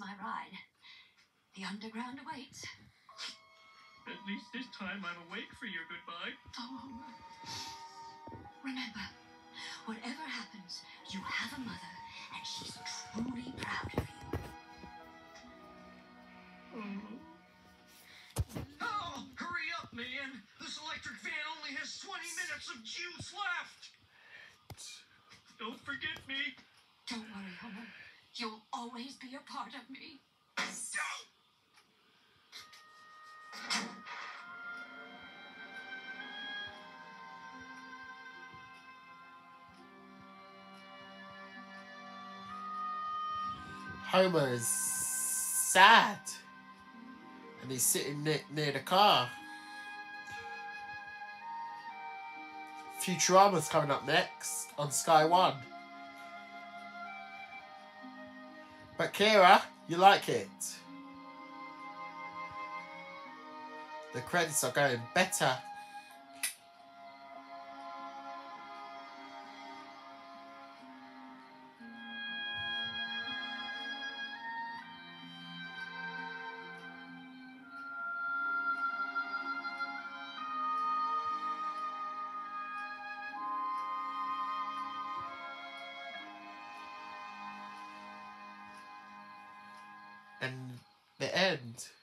my ride. The underground awaits. At least this time I'm awake for your goodbye. Oh, remember, whatever happens, you have a mother, and she's truly proud of you. Oh, hurry up, man! This electric van only has 20 minutes of juice left! Don't forget me! Don't worry, Homer. You'll always be a part of me. Homer's sad. And he's sitting near the car. Futurama's coming up next on Sky One. But Kira, you like it? The credits are going better. And the end.